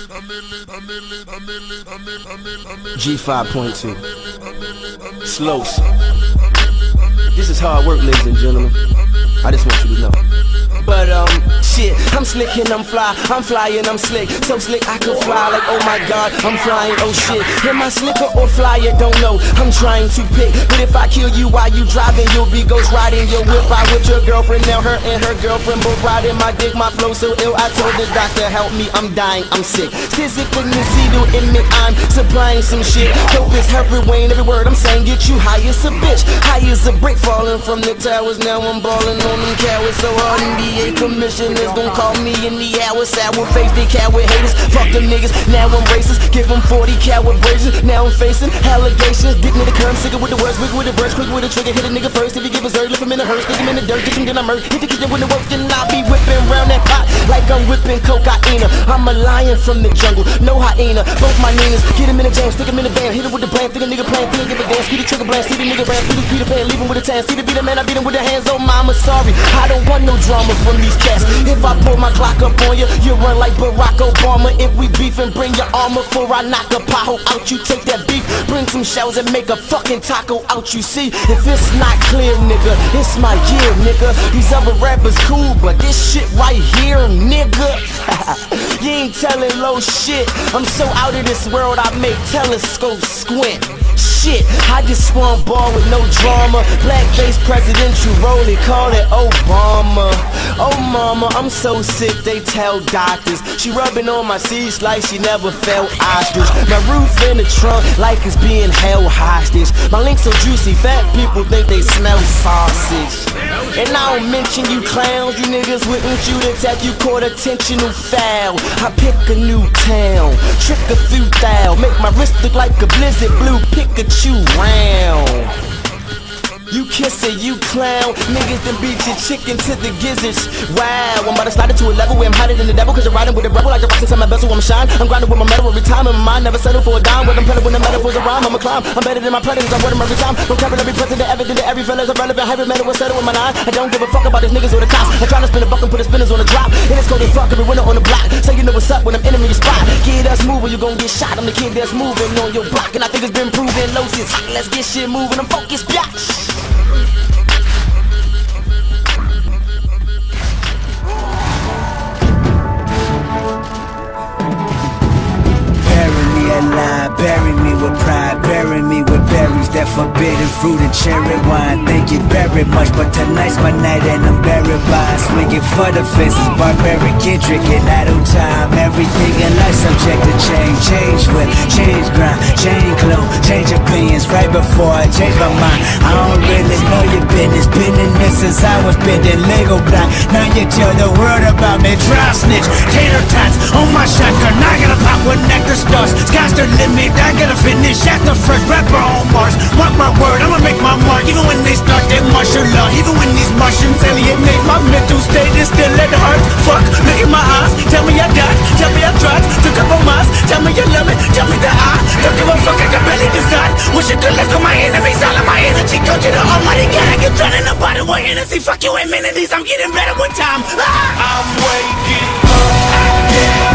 G5.2. Slows. This is hard work, ladies and gentlemen. I just want you to know. But shit, I'm slick and I'm fly. I'm flying, I'm slick. So slick I could fly like, oh my god, I'm flying, oh shit. Am I slicker or flyer? Don't know. I'm trying to pick. But if I kill you while you driving, you'll be ghost riding your whip. I whipped your girlfriend, now her and her girlfriend both riding my dick. My flow so ill, I told the doctor, help me, I'm dying, I'm sick. Physically needle in me, I'm supplying some shit. Dope is heroin, every word I'm saying get you high as a bitch. High as a brick falling from the towers. Now I'm balling on them cowards. So hard NBA commissioners gon' call me in the hour. Sour face, they coward haters. Fuck them niggas, now I'm racist. Give them 40 coward braces. Now I'm facing allegations. Dick me the curve, sicker with the words, quick with the verse, quick with the trigger. Hit a nigga first. If he give a zerd, lift him in the hearse, stick him in the dirt, get him, then I'm hurt. If the kitchen wouldn't work, then I'll be whipping round that pot like I'm whipping cocaine. I'm a lion from the jungle, no hyena. Both my Ninas, get him in the jam, stick him in the van, hit him with the brand, think a nigga playing, think give a dance, see the trigger blast, see the nigga brand, see the Peter Pan, leave him with a tan, see the beat man, I beat him with the hands. Oh mama, sorry, I don't want no drama from these cats. If I pull my clock up on you, you run like Barack Obama. If we beef and bring your armor for I knock a pothole out, you take that beef, bring some shells and make a fucking taco out. You see, if it's not clear, nigga, it's my year, nigga. These other rappers cool, but this shit right here, nigga, you ain't telling low shit. I'm so out of this world, I make telescopes squint. Shit, I just spawn ball with no drama. Blackface presidential role, they call it Obama. Oh mama, I'm so sick, they tell doctors. She rubbing on my seats like she never felt ostrich. My roof in the trunk like it's being held hostage. My links so juicy, fat people think they smell sausage. And I don't mention you clowns, you niggas wouldn't shoot attack, you caught attentional foul. I pick a new town, trick a few thou, make my wrist look like a blizzard blue Pikachu round. You kiss it, you clown. Niggas done beat your chicken to the gizzards. Wow, I'm about to slide it to a level where I'm hotter than the devil. Cause you're riding with a rebel like the rocks inside my bezel, I'm shine. I'm grinding with my metal every time in my mind. Never settle for a dime. But I'm peddling when the metaphors a rhyme. I'm a climb, I'm better than my predators. I word them every time. From capital every president, evident to every fella's irrelevant. Hybrid metal will settle with my nine. I don't give a fuck about these niggas or the cops. I'm trying to spin a buck and put the spinners on the drop. And it's cold as fuck every winter on the block. So you know what's up when I'm entering your spot. Kid that's moving, you gon' get shot. I'm the kid that's moving on your block. And I think it's been proven. Low shit's hot, let's get shit moving. I'm focused, bitch. Bury me with pride, bury me with berries, that forbidden fruit and cherry wine. Thank you very much, but tonight's my night and I'm buried by swinging for the fences, barbaric kendrick in idle time. Everything in life subject to change, change with, change grind, change clothes, change opinions right before I change my mind. I don't really know your business, been in this since I was bending Lego block. Now you tell the world about me, dry snitch, tater tots on my shotgun. I gotta pop with nectar stars, sky's the limit. I gotta finish at the first rapper on Mars. Mark my word, I'ma make my mark. Even when they start their martial law, even when these Martians alienate my mental state, is still at heart. Fuck, look in my eyes, tell me I died, tell me I tried, took up on miles, tell me you love me, tell me that I don't give a fuck, I can barely decide. Wish I could lift up my enemies, all of my energy go to the almighty God. I get drowned in the bottle with Hennessy, fuck you amenities, I'm getting better with time. I'm waking up.